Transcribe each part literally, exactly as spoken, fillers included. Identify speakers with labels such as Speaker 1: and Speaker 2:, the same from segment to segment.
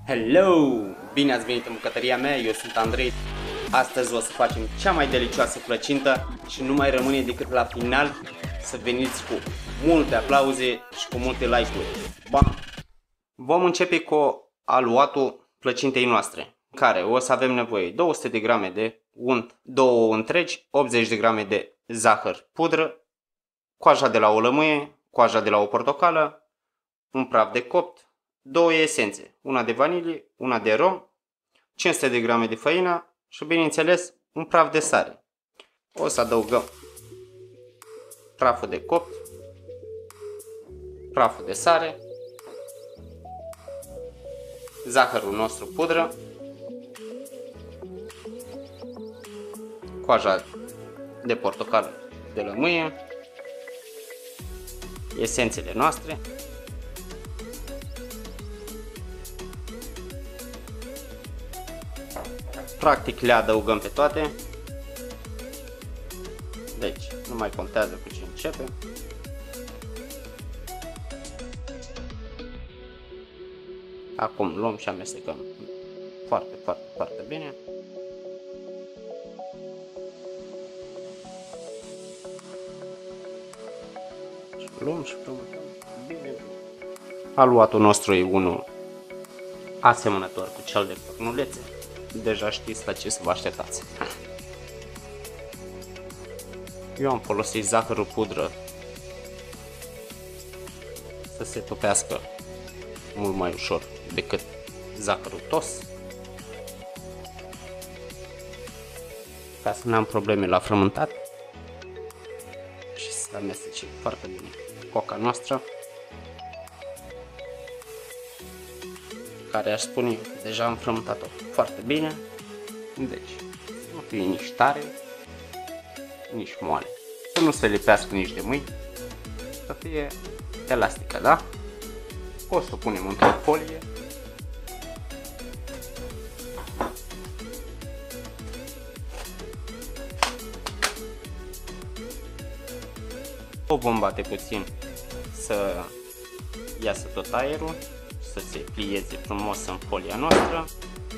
Speaker 1: Hello! Bine ați venit în bucătăria mea, eu sunt Andrei. Astăzi o să facem cea mai delicioasă plăcintă și nu mai rămâne decât la final să veniți cu multe aplauze și cu multe like-uri. Bam! Vom începe cu aluatul plăcintei noastre, în care o să avem nevoie două sute de grame de unt, două întregi, optzeci de grame de zahăr pudră, coaja de la o lămâie, coaja de la o portocală, un praf de copt, două esențe, una de vanilie, una de rom, cinci sute de grame de făină și, bineînțeles, un praf de sare. O să adăugăm praful de copt, praful de sare, zahărul nostru pudră, coaja de portocală de lămâie, esențele noastre, practic le adăugăm pe toate, deci nu mai contează cu ce începe. Acum luăm și amestecăm foarte, foarte, foarte bine. Și luăm și frământăm bine. Aluatul nostru e unul asemănător cu cel de părnulețe. Deja știți la ce să vă așteptați. Eu am folosit zahărul pudră să se topească mult mai ușor decât zahărul tos, ca să nu am probleme la frământat și să amestece foarte bine coca noastră, care aș spune deja am frământat-o foarte bine, deci nu fie nici tare, nici moale, să nu se lipească nici de mâini, să fie elastică, da? O să o punem într-o folie. O vom bate puțin să iasă tot aerul, să se plieze frumos în folia noastră.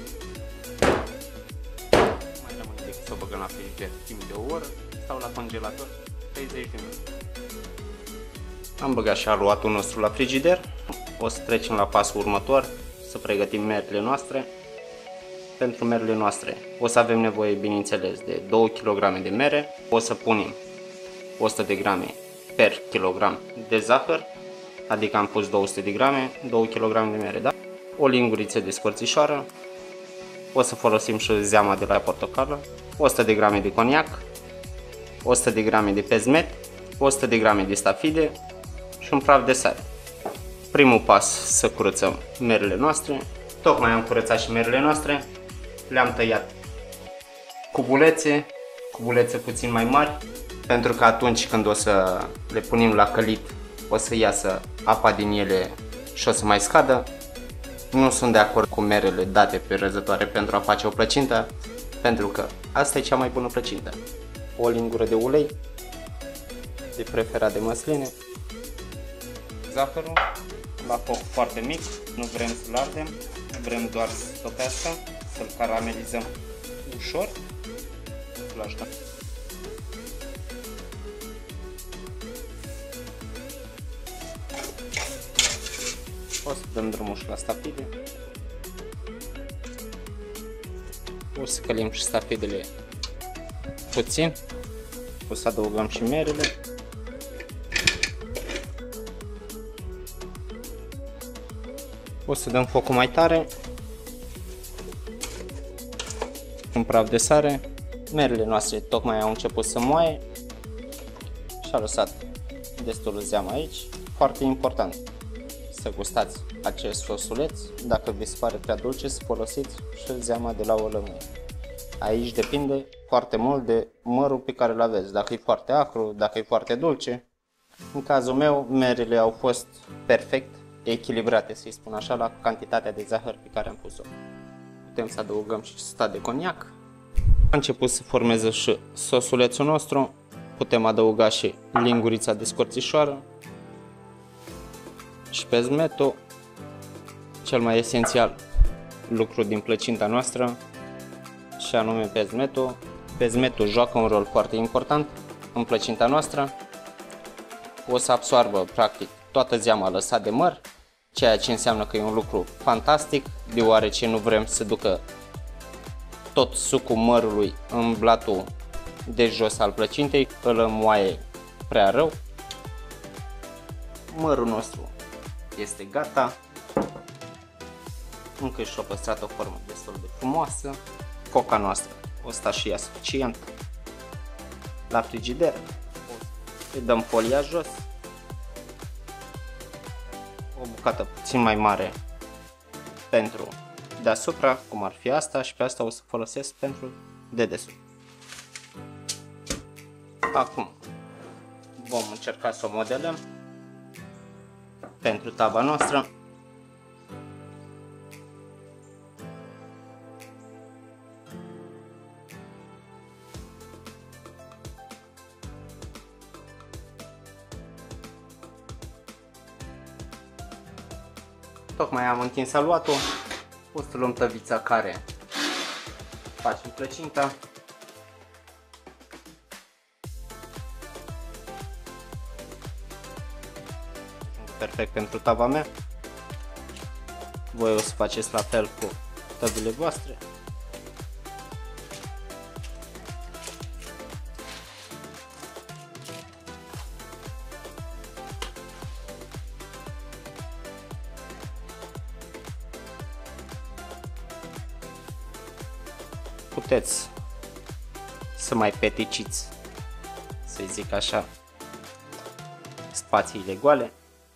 Speaker 1: Mai rămâne decât să o băgăm la frigider timp de o oră sau la congelator treizeci de minute. Am băgat și aluatul nostru la frigider. O să trecem la pasul următor, să pregătim merele noastre. Pentru merele noastre o să avem nevoie, bineînțeles, de două kilograme de mere. O să punem o sută de grame per kilogram de zahăr, adică am pus două sute de grame, două kilograme de mere, da? O linguriță de scorțișoară, o să folosim și zeama de la portocală, o sută de grame de coniac, o sută de grame de pezmet, o sută de grame de stafide și un praf de sare. Primul pas, să curățăm merele noastre. Tocmai am curățat și merele noastre, le-am tăiat cubulețe, cubulețe puțin mai mari, pentru că atunci când o să le punem la călit o să iasă apa din ele și o să mai scadă. Nu sunt de acord cu merele date pe răzătoare pentru a face o plăcintă, pentru că asta e cea mai bună plăcintă. O lingură de ulei, de preferat de măsline, zahărul la foc foarte mic, nu vrem să-l ardem, vrem doar să topească, să-l caramelizăm ușor. Să-l ajutăm. O să dăm drumul și la stafide. O să călim și stafidele puțin. O să adăugăm și merele. O să dăm focul mai tare. Un praf de sare. Merele noastre tocmai au început să moaie și a lăsat destul zeamă aici. Foarte important să gustați acest sosuleț. Dacă vi se pare prea dulce, să folosiți și zeama de la o lămâie. Aici depinde foarte mult de mărul pe care îl aveți, dacă e foarte acru, dacă e foarte dulce. În cazul meu, merele au fost perfect echilibrate, să-i spun așa, la cantitatea de zahăr pe care am pus-o. Putem să adăugăm și suta de coniac. A început să formeze și sosulețul nostru. Putem adăuga și lingurița de scorțișoară și pezmetul, cel mai esențial, lucru din plăcinta noastră, și anume pezmetul. Pezmetul joacă un rol foarte important în plăcinta noastră. O să absoarbă practic toată zeama lăsată de măr, ceea ce înseamnă că e un lucru fantastic, deoarece nu vrem să ducă tot sucul mărului în blatul de jos al plăcintei, îl înmoaie prea rău. Mărul nostru este gata, încă și-a păstrat o formă destul de frumoasă. Coca noastră o sta și ea suficient la frigider. Îi dăm folia jos, o bucată puțin mai mare pentru deasupra, cum ar fi asta, și pe asta o să folosesc pentru dedesubt. Acum vom încerca să o modelăm pentru tava noastră. Tocmai am întins aluatul, o să luăm tăvița care facem plăcinta. Perfect pentru tava mea. Voi o să faceți la fel cu tăvile voastre. Puteți să mai peticiți, să zic așa, spațiile goale.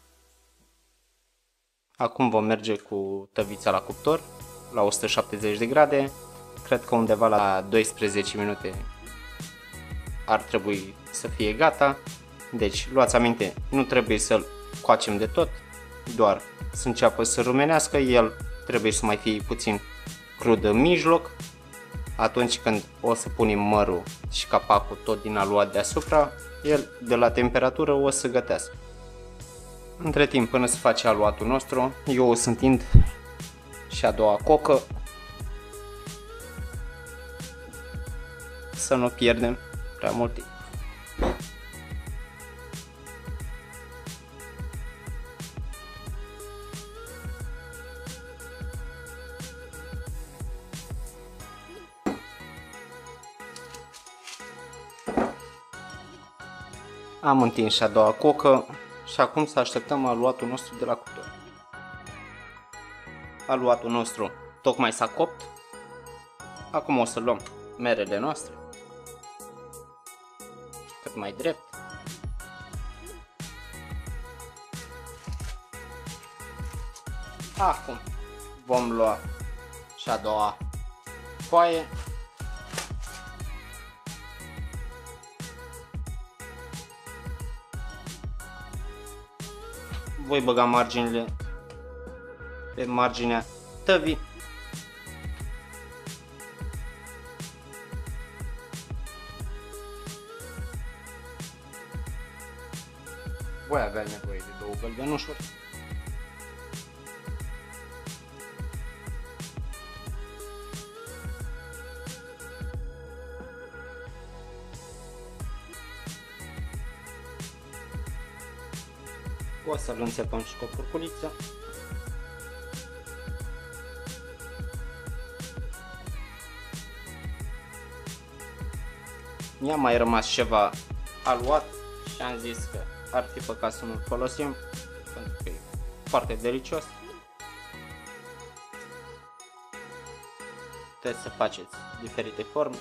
Speaker 1: Acum vom merge cu tăvița la cuptor la o sută șaptezeci de grade. Cred că undeva la doisprezece minute ar trebui să fie gata. Deci luați aminte, nu trebuie să-l coacem de tot, doar să înceapă să rumenească. El trebuie să mai fie puțin crud în mijloc. Atunci când o să punem mărul și capacul tot din aluat deasupra, el de la temperatură o să gătească. Între timp, până se face aluatul nostru, eu o să întind și a doua cocă, să nu pierdem prea mult timp. Am întins și a doua cocă și acum să așteptăm aluatul nostru de la cuptor. Aluatul nostru tocmai s-a copt. Acum o să luăm merele noastre cât mai drept. Acum vom lua și a doua foaie. Voi băga marginile pe marginea tăvii. Voi avea nevoie de două gălbenușuri. O să-l înțepăm și cu o furculiță. Mi-a mai rămas ceva aluat și am zis că ar fi păcat să nu-l folosim, pentru că e foarte delicios. Trebuie să faceți diferite forme.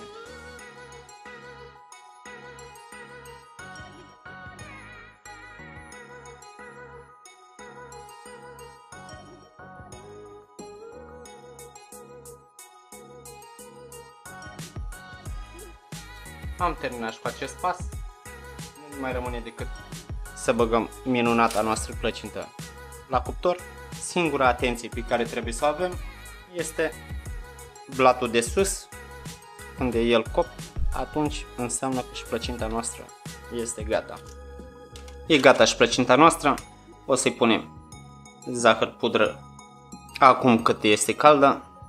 Speaker 1: Am terminat și cu acest pas. Nu mai rămâne decât să băgăm minunata noastră plăcintă la cuptor. Singura atenție pe care trebuie să o avem este blatul de sus. Când e el copt, atunci înseamnă că și plăcinta noastră este gata. E gata și plăcinta noastră. O să-i punem zahăr pudră acum cât este caldă.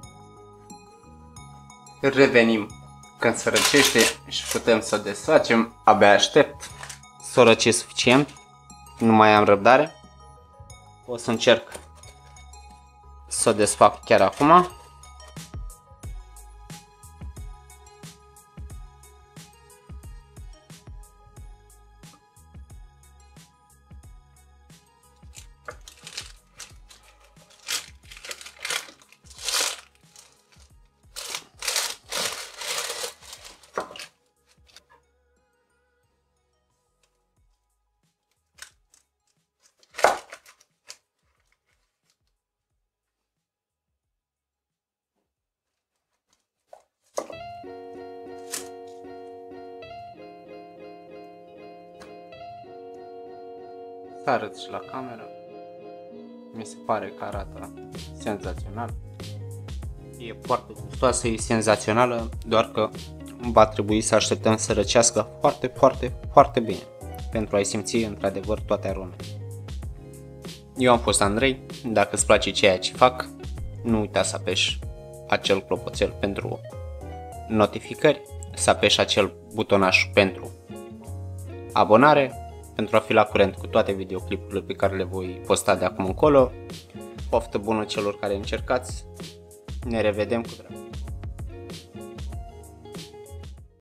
Speaker 1: Revenim când se răcește și putem să o desfacem. Abia aștept să o răcesc suficient. Nu mai am răbdare. O să încerc să o desfac chiar acum. Să arăt și la cameră. Mi se pare că arată senzațional. E foarte gustoasă, e senzațională, doar că va trebui să așteptăm să răcească foarte, foarte, foarte bine pentru a-i simți într-adevăr toate aromele. Eu am fost Andrei, dacă îți place ceea ce fac, nu uita să apeși acel clopoțel pentru notificări, să apeși acel butonaș pentru abonare, pentru a fi la curent cu toate videoclipurile pe care le voi posta de acum încolo. Poftă bună celor care încercați, ne revedem cu drag.